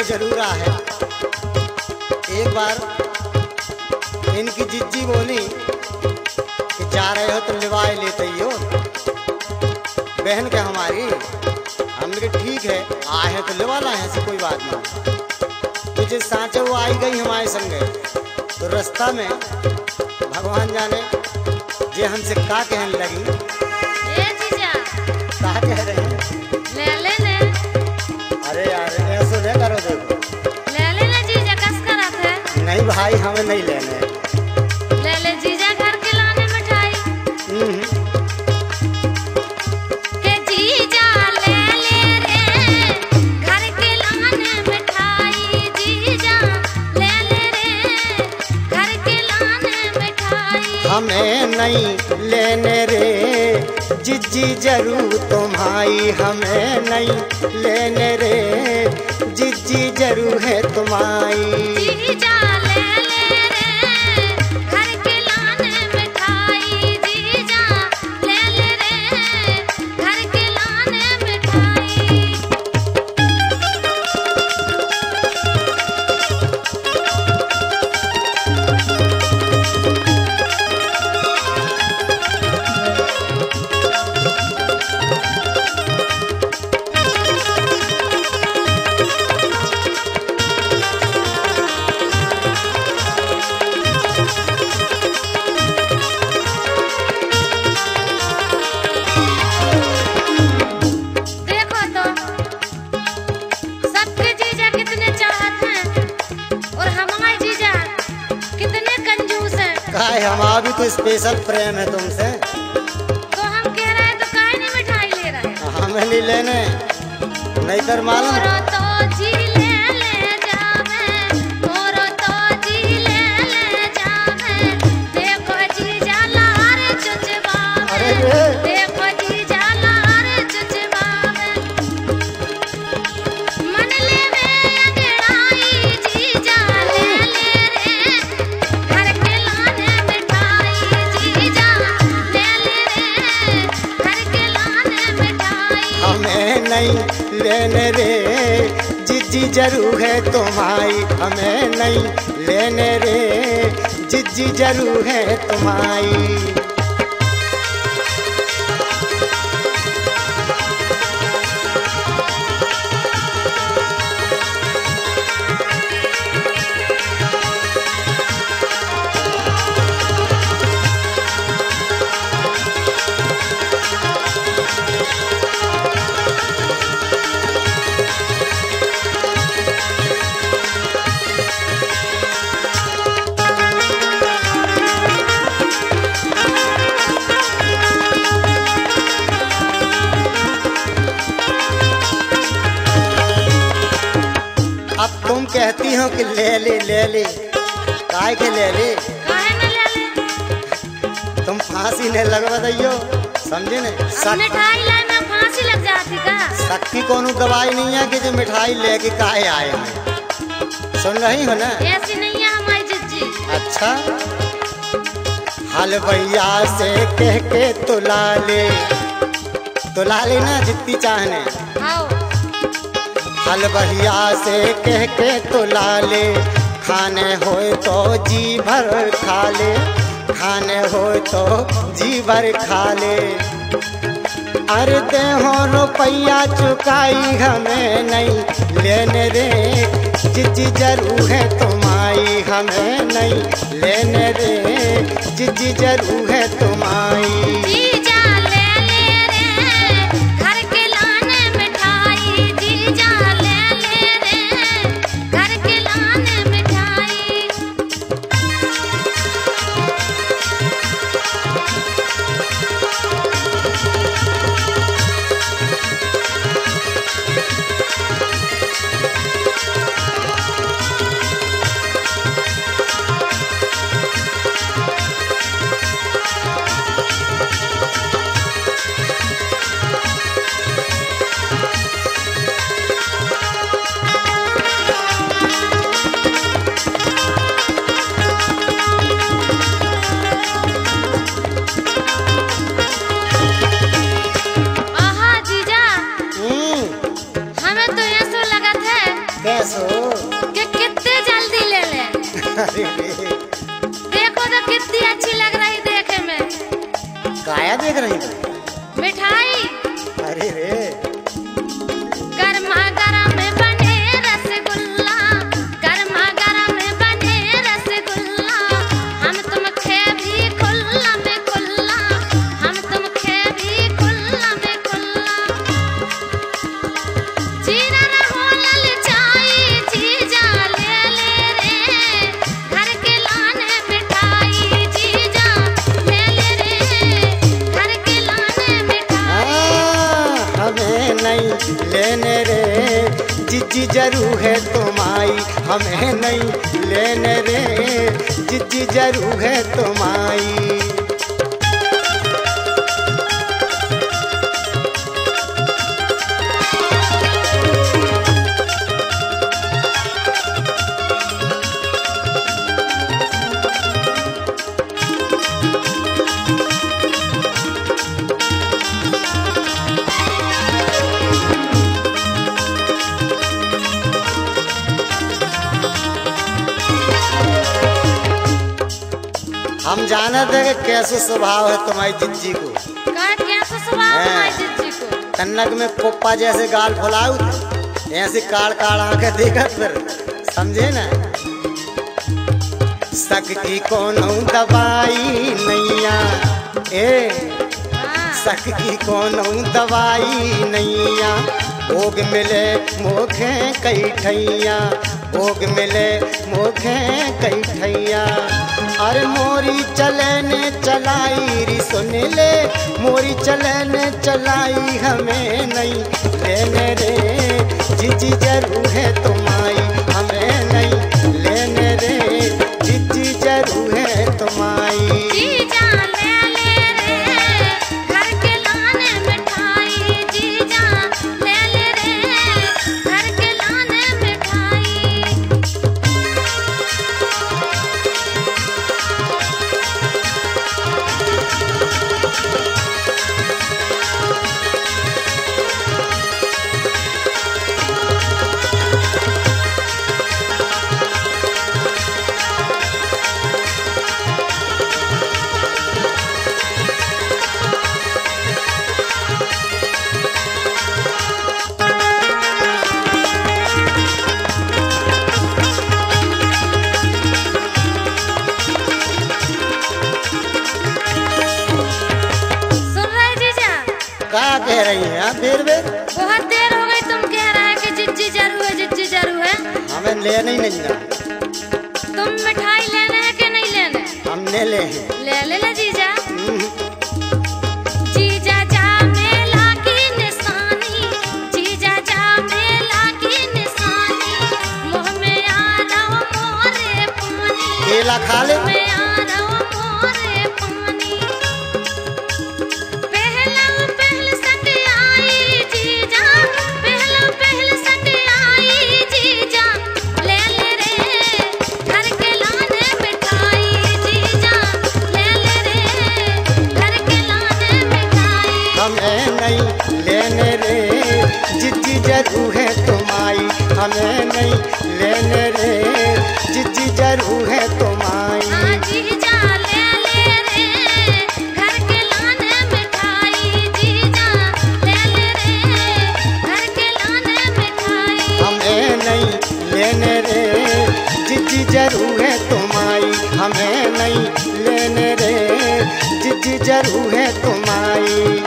जरूर आहे। एक बार इनकी जिज्जी बोली कि जा रहे हो तो लिवाए लेते ही हो बहन के हमारी। हमने कहा ठीक है, आए हैं तो लिवा लाए हैं, ऐसी कोई बात नहीं। तुझे सांचे वो आई गई हमारे संगे, तो रास्ता में भगवान जाने ये हमसे का कहने लगी। ए जीजा का कह रही है? ले ले अरे यार ऐसे नहीं करो, देखो ले जीजा कस करत है। नहीं भाई हमें नहीं लेने। ले जीजा घर के लाने मिठाई के जीजा ले रे घर के लाने मिठाई। जीजा ले रे घर के लाने मिठाई। हमें नहीं लेने रे जिज्जी जरूर तुम्हारी। हमें नहीं लेने रे जिज्जी जरूर है तुम्हारी। जीजा ले रे घर के लाने मिठाई। जीजा ले रे घर के लाने मिठाई। देखो तो सबके जीजा कितने चाहत हैं और हमारे जीजा कितने कंजूस हैं। काहे हमारा भी तो स्पेशल प्रेम है तुमसे। तो हम कह रहे हैं तो काहे नहीं मिठाई ले रहे हैं। हमें नहीं लेने, नहीं कर मालूम। मोरो तो जी ले जावे, मोरो तो जी ले जावे। देखो जीजा लार चुचवावे, अरे रे। देखो जीजा लार चुचवावे। मन लेवे अंगड़ाई। जीजा ले रे घर के लाने मिठाई। जीजा ले रे घर के लाने मिठाई। हमें नहीं लेने रे जिज्जी जरूर है तुम्हारी। हमें नहीं लेने रे जिज्जी जरूर है तुम्हारी। अब तुम कहती हो कि ले ले काय के ले काहे न ले ले। तुम फांसी नहीं लगवा दियो, समझे ने। अब मिठाई लाए में फांसी लग जाती का। शक की कोनो दवाई नहीं है कि जो मिठाई लेके काहे आए हैं। सुन रही हो ना? ऐसी नहीं है हमारी जिज्जी। अच्छा हलवैया से कह के तुला ले ना जितनी चाहने। आओ हलवैया से कह के तुला ले, खाने होए तो जी भर खा ले, खाने होए तो जी भर खा ले। अरे दे हो रुपया चुकाई हमें नहीं लेने रे जिज्जी जरूर है तुम्हारी। हमें नहीं लेने रे जिज्जी जरूर है तुम्हारी। जीजा ले रे घर के लाने मिठाई। जीजा ले रे घर के लाने मिठाई। कैसो? कि कितने जल्दी ले ले। अरे रे, देखो तो कितनी अच्छी लग रही देखे में। काया देख रही तुम? मिठाई अरे रे, गर्मा गर्म बने रसगुल्ला, गर्मा गर्म बने रसगुल्ला, हम तुम खे भी खुल्ला में खुल्ला, हम तुम खे भी खुल्ला में खुल्ला। जीना रहो ललचाई जीजा ले ले रे, घर के लाने मिठाई जीजा ले ले रे, घर के लाने मिठाई। हमें नहीं लेने रे, जिज्जी जरूर है तुम्हारी, हमें नहीं लेने रे, जिज्जी जरूर है तुम्हारी। हम जानत है कि कैसे स्वभाव है तुम्हारी जिज्जी को। का कैसा स्वभाव है जिज्जी को? कन्नक में पोप्पा जैसे गाल फुलाऊ थे, ऐसे काड़ काड़ आंखें देखत फिर समझे ना। सक की कोनो दवाई नैया, ए सक की कोनो दवाई नैया, भोग मिले मोखे कई ठैया, भोग मिले मोखे कई ठैया। अरे मोरी चलने चलाई री सुन ले, मोरी चलने चलाई हमें नहीं लेने रे, जिज्जी जरूर है तुम्हारी, हमें नहीं लेने रे, जिज्जी जरूर है तुम्हारी। जीजा ले ले रे, घर के लाने मिठाई जीजा ले ले रे, घर के लाने मिठाई। सुन रहे जीजा? क्या कह रही हैं आप बेर बेर? बहुत देर हो गई तुम कह रहे हैं कि जिज्जी जरूर है, जिज्जी जरूर है। हमें लेने ही नहीं ना, तुम मिठाई लेने है कि नहीं लेने? हमने ले हैं। ले ले जीजा। जीजा जा मेला की निशानी, जीजा जा मेला की निशानी, मुँह में आ रहा मोरे पानी, केला खा ले। मुँह में आ रहा मोरे पानी। पहला पहल संग आई जीजा, पहला पहल संग आई जीजा ले ले रे, घर के लाने मिठाई जीजा ले ले रे, घर के लाने मिठाई। हमें नहीं लेने रे, जिज्जी जरूर है तुम्हारी, हमें नहीं लेने रे, जिज्जी जरूर है तुम्हारी। हाँ जीजा ले ले रे, घर के लाने मिठाई जीजा ले ले रे, घर के लाने मिठाई। हमें नहीं लेने रे, जिज्जी जरूर है तुम्हारी, हमें नहीं लेने रे, जिज्जी जरूर है तुम्हारी।